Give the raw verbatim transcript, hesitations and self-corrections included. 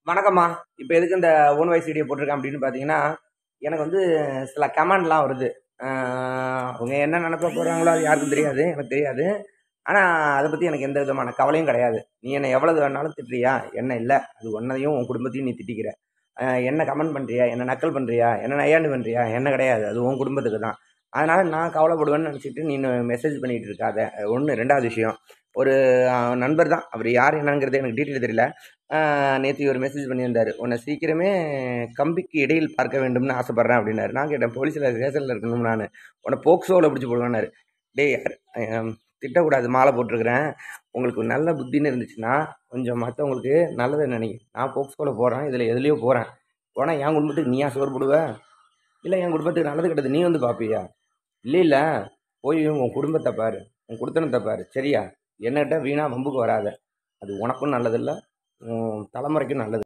வணக்கம்மா. இப்போ எதுக்கு இந்த ஓன் வாய்ஸ் வீடியோ போட்டிருக்கேன் அப்படின்னு பார்த்தீங்கன்னா, எனக்கு வந்து சில கமெண்ட்லாம் வருது. அ அவங்க என்ன நினைப்ப போகிறாங்களோ அது யாருக்கும் தெரியாது. எனக்கு தெரியாது. ஆனா, அத பத்தி எனக்கு எந்த விதமான கவலையும் கிடையாது. நீ என்ன எவ்வளவு வேணாலும் திட்டுறியா? என்ன இல்ல. அது உன்னையும் உன் குடும்பத்தையும் நீ திட்டிக்கிற. அ என்ன கமெண்ட் பண்றியா? என்ன நக்கல் பண்றியா? என்ன நையாண்டி பண்றியா? என்ன கிடையாது. அது உன் குடும்பத்துக்கு தான். அதனால நான் கவலைப்படுவேன்னு நினச்சிட்டு நீ மெசேஜ் பண்ணிட்டு இருக்காத. ஒன்று. ரெண்டாவது விஷயம், ஒரு அ நண்பர் தான். அவர் யார் என்னங்கிறது எனக்கு டீட்டெயில் தெரியல. அ நேத்து ஒரு மெசேஜ் பண்ணியிருந்தாரு. "உன்னை சீக்கிரமே கம்பிக்கு இடையில் பார்க்க வேண்டும்னு ஆசைப்படுறேன்" அப்படின்னாரு. நான் கேட்டேன், "போலீஸ்ல ஸ்டேஷன்ல இருக்கணும் நானு. உன்னை போக்சோவில் பிடிச்சி போடுவேன்னாரு." டேய் அ திட்டக்கூடாது, மாலை போட்டிருக்கிறேன். உங்களுக்கு நல்ல புத்தின்னு இருந்துச்சுன்னா, கொஞ்சம் மற்றவங்களுக்கு நல்லதை நினைங்க. நான் போக்சோவில் போகிறேன், இதில் எதுலேயோ போகிறேன். போனால் என் குடும்பத்துக்கு நீயா சோறு போடுவ? இல்லை என் குடும்பத்துக்கு நல்லது கெட்டது நீ வந்து பார்ப்பியா? இல்லை இல்லை போய் உன் குடும்பத்தை பாரு, உன் குடுத்தனத்தை பாரு, சரியா? என்னகிட்ட வீணா வம்புக்கு வராத. அது உனக்கும் நல்லதில்லை, உன் தலைமுறைக்கும் நல்லது.